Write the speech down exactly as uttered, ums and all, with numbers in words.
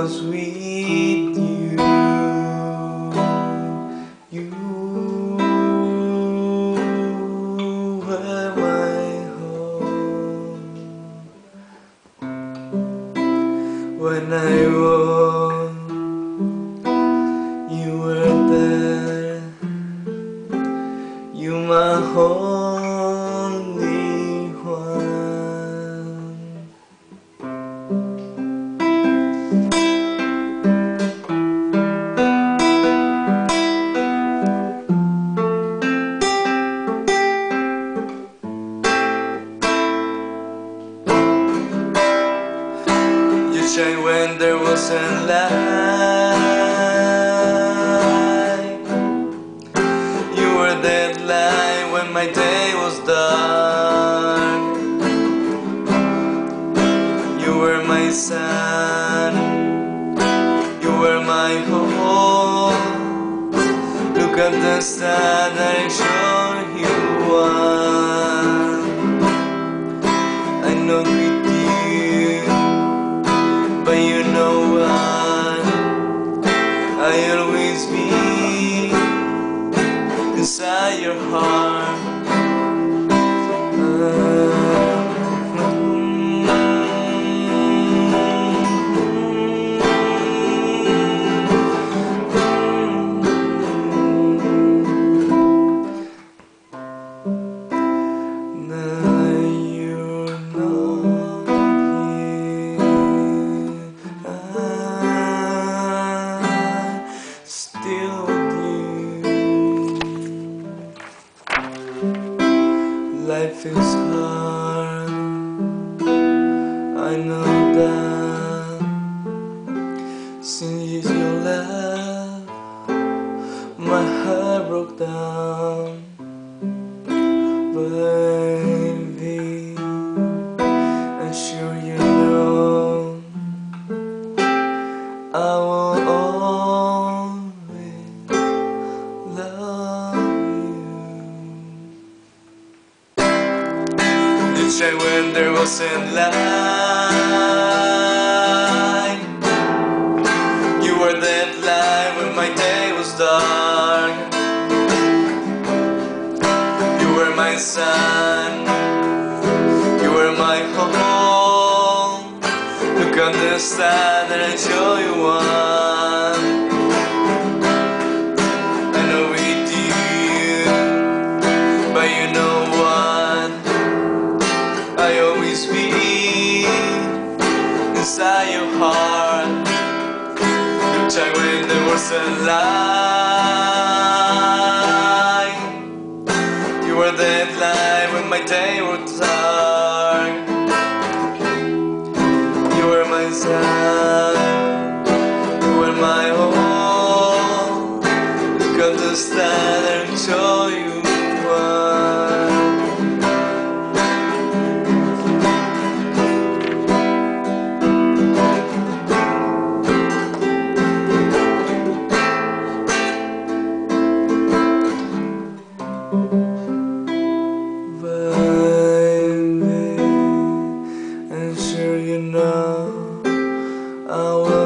was with you. You were my home. When I was, you were there. You my only one. You shine when there wasn't light. You were that light when my day was dark. You were my sun. You were my hope. Look at the star that I showed you one. I know with you, but you know what? I always be inside your heart. Now you're not here. I'm still with you. Life is hard, I know that. Since you left, my heart broke down. Baby, I'm sure you know I will always love you. You shine when there wasn't light. You were that light when my day was dark. You were my sun. You were my home. Look at the star that I show you one. I know with you, but you know what? I always be inside your heart. You shine when there wasn't light. You were that light when my day was dark. You were my sun. You were my home. Look at the star and show you one. Baby, I'm sure you know I will